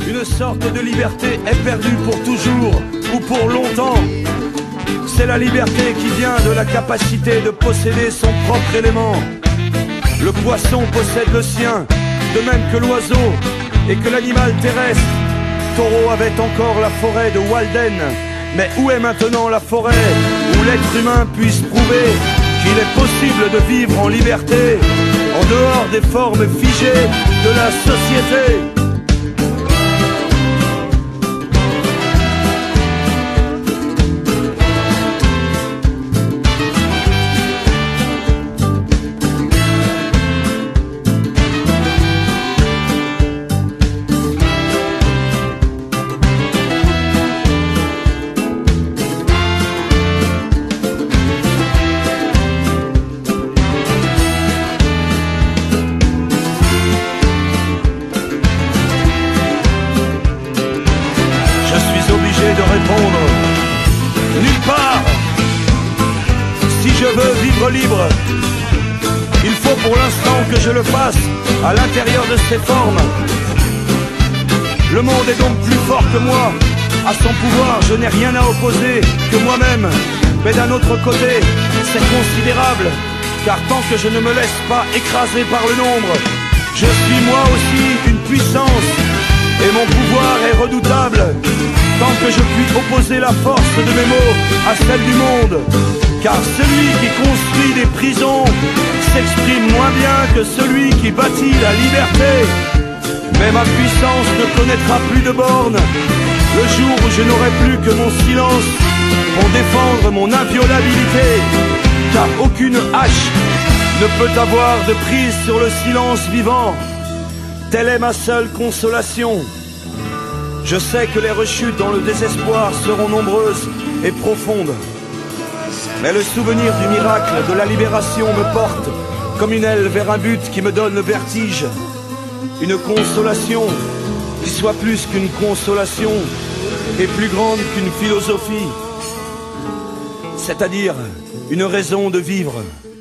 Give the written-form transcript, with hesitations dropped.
Une sorte de liberté est perdue pour toujours ou pour longtemps. C'est la liberté qui vient de la capacité de posséder son propre élément. Le poisson possède le sien, de même que l'oiseau et que l'animal terrestre. Thoreau avait encore la forêt de Walden, mais où est maintenant la forêt où l'être humain puisse prouver qu'il est possible de vivre en liberté, en dehors des formes figées de la société? De répondre nulle part. Si je veux vivre libre, il faut pour l'instant que je le fasse à l'intérieur de ces formes. Le monde est donc plus fort que moi. À son pouvoir, je n'ai rien à opposer que moi-même. Mais d'un autre côté, c'est considérable, car tant que je ne me laisse pas écraser par le nombre, je suis moi aussi une puissance, et mon pouvoir est redoutable. Tant que je puis opposer la force de mes mots à celle du monde, car celui qui construit des prisons s'exprime moins bien que celui qui bâtit la liberté. Mais ma puissance ne connaîtra plus de bornes le jour où je n'aurai plus que mon silence pour défendre mon inviolabilité, car aucune hache ne peut avoir de prise sur le silence vivant. Telle est ma seule consolation. Je sais que les rechutes dans le désespoir seront nombreuses et profondes. Mais le souvenir du miracle de la libération me porte comme une aile vers un but qui me donne le vertige. Une consolation qui soit plus qu'une consolation et plus grande qu'une philosophie. C'est-à-dire une raison de vivre.